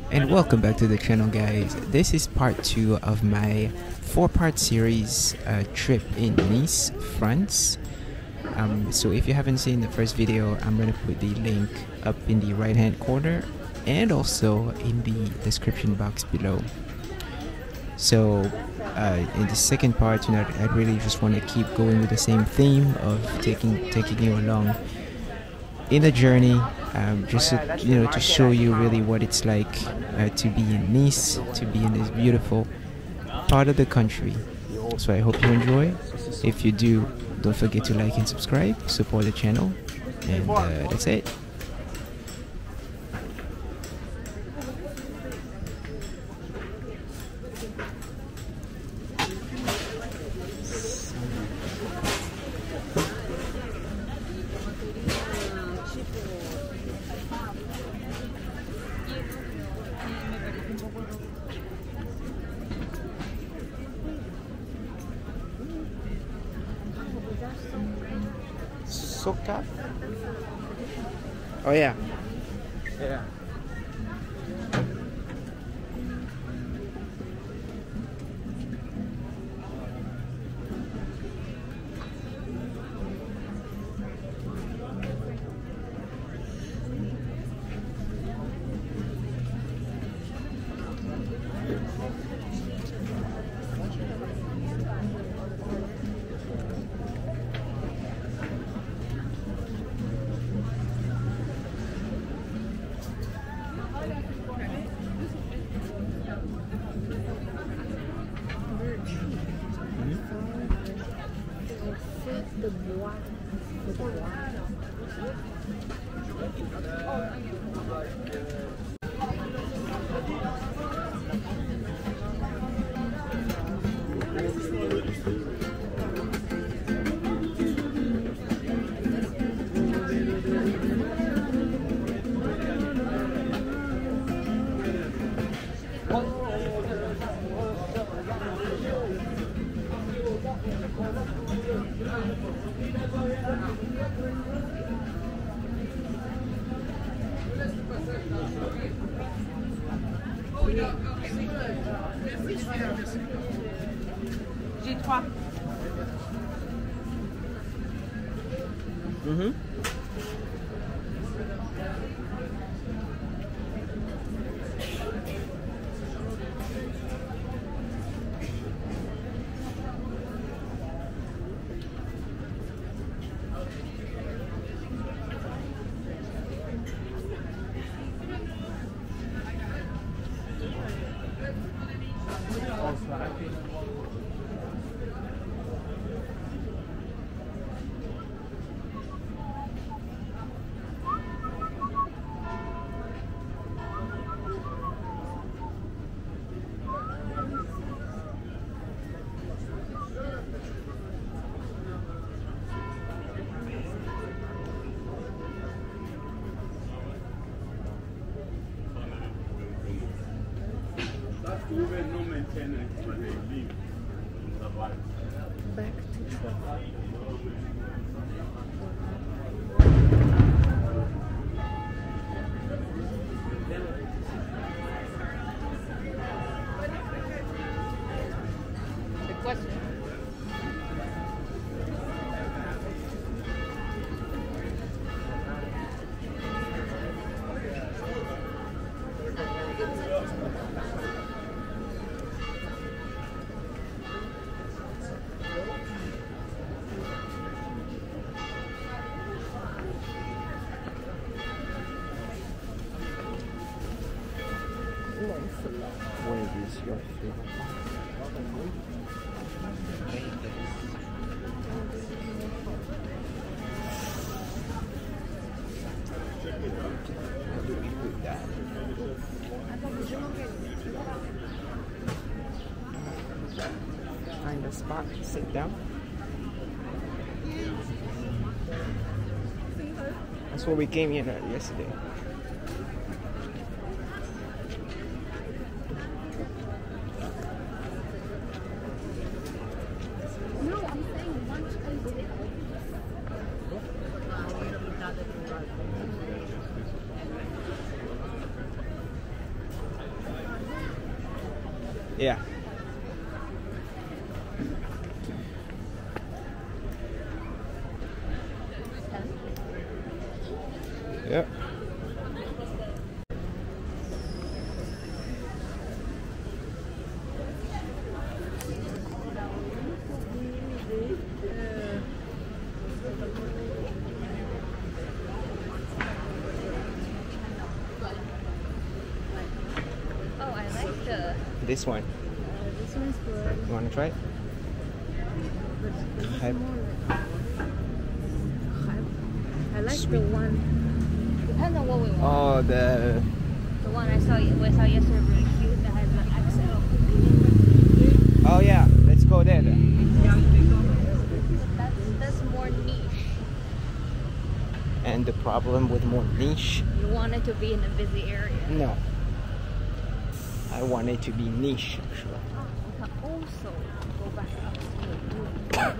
And welcome back to the channel, guys. This is part 2 of my 4-part series trip in Nice, France. So if you haven't seen the first video, I'm going to put the link up in the right hand corner and also in the description box below. So in the second part, I really just want to keep going with the same theme of taking you along in the journey, just to show you really what it's like to be in Nice, to be in this beautiful part of the country. So I hope you enjoy. If you do, don't forget to like and subscribe, support the channel, and that's it. Soka? Oh yeah. Yeah. J'ai 3. Back the question. Where is your favorite? How do we put that? Find a spot, sit down. That's what we came here yesterday. Yeah. Yep. Oh, I like this one. this one's good. You want to try it? I like the one. Depends on what we want. Oh, the one I saw yesterday really cute that has an XL. oh yeah, let's go there then. That's more niche. And the problem with more niche, You want it to be in a busy area. no. I want it to be niche actually. We can also go back upstairs.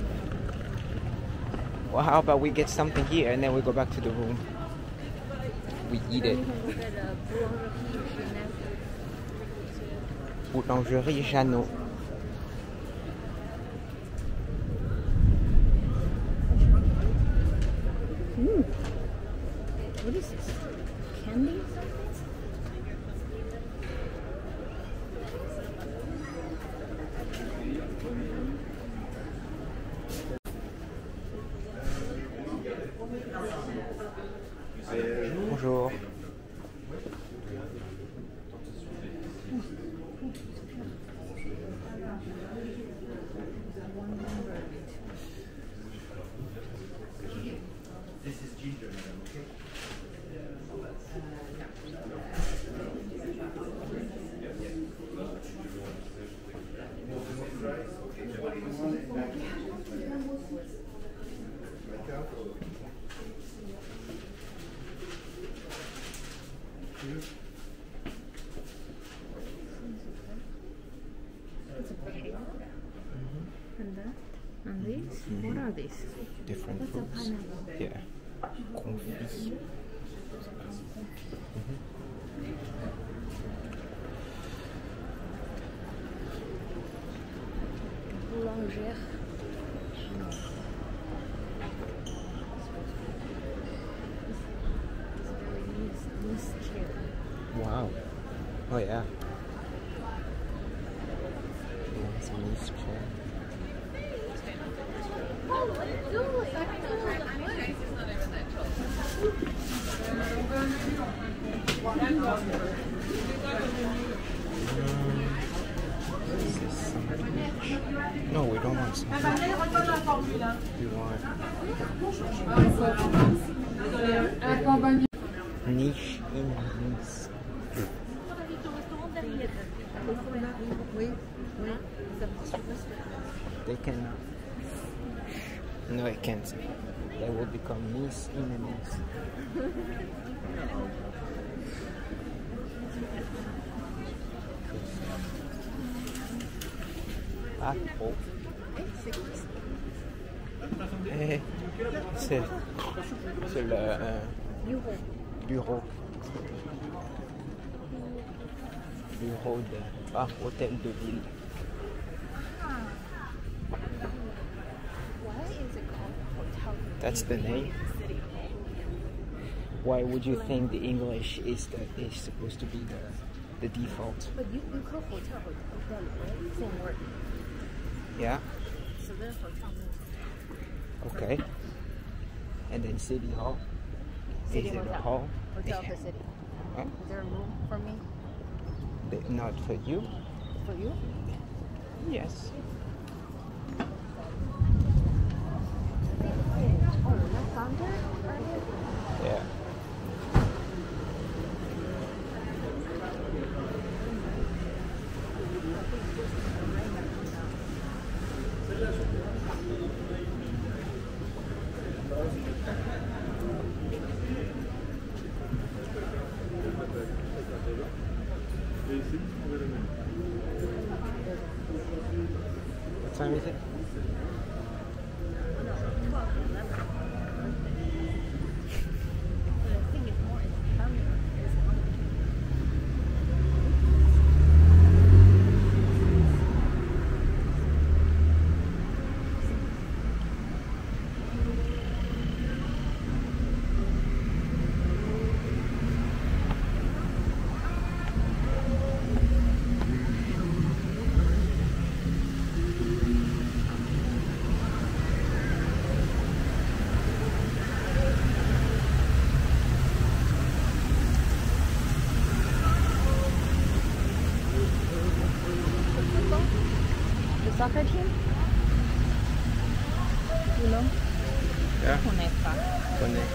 Well, how about we get something here and then we go back to the room. We eat it. You can go get a Boulangerie. Boulangerie Jeannot. What is this? Candy? Bonjour. This is ginger, madam, okay? It's a pear. And that. And these? What are these? Different That's a fruits. pineapple. Yeah. Confit. Boulangerie. It's very nice chair. Wow. Oh yeah. It's a nice chair. This is something. No, we don't want something. We want niche in nice. They cannot. No, I can't. They will become nice in a nice. Ah, oh. C'est le bureau. Bureau de hôtel de ville. Why is it called hotel? That's the name. Why would you think the English is supposed to be the default? But you call hotel, right? Same word. Yeah. So there's hotel means Okay. And then city hall. city Is it hotel. a hall? Hotel of the city. Huh? Is there a room for me? Not for you. For you? Yes. Oh, that's thunder? Yeah. What time is it? soccer team? You know? Yeah. Connecta. Connect.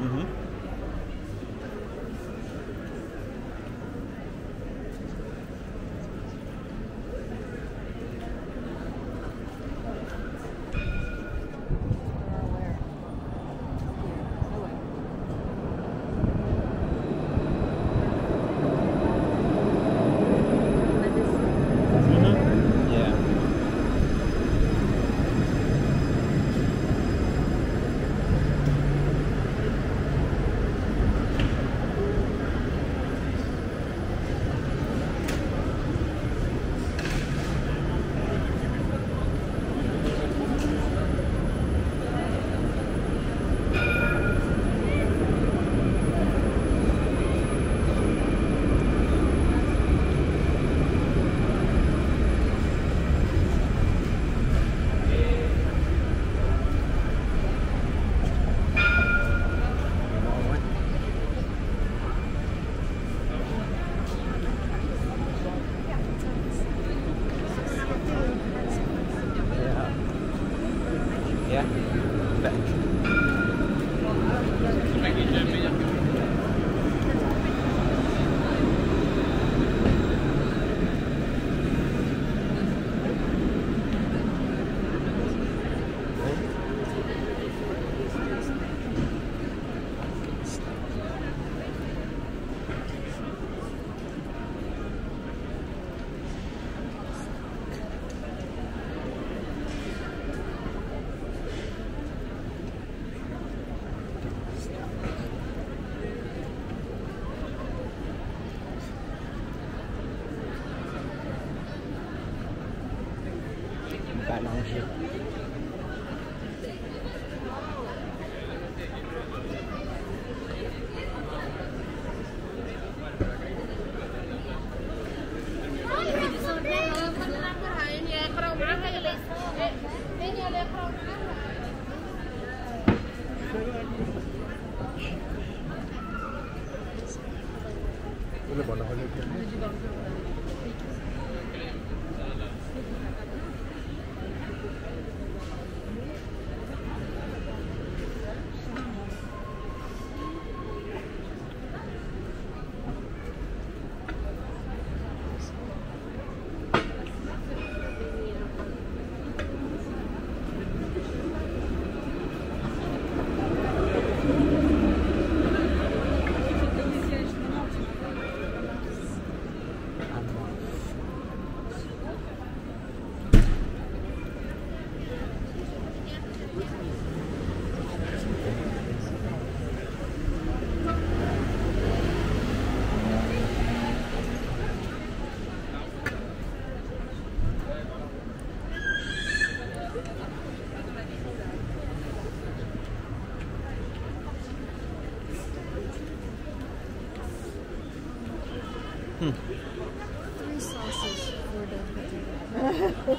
Mm-hmm. Yeah. Back. Boulangerie. Three sauces for the potato.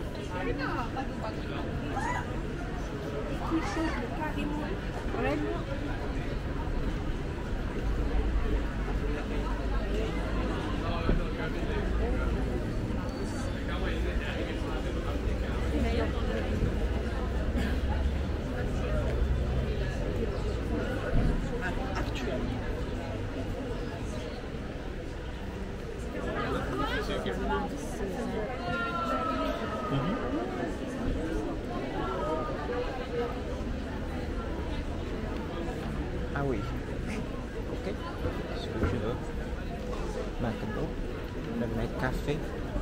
Ah oui. Ok. Ce que tu veux. Maintenant, le mec café.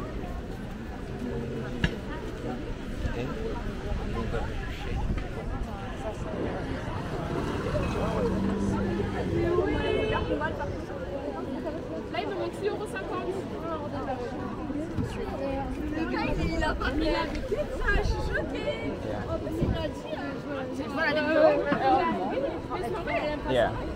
Et nouvelle bouchée. Là, il me manque 6,50 €. Il a pas mis la boutique, ça, je suis choquée. Yeah. Oh, mais c'est gratuit. Je vois la vidéo. Yeah.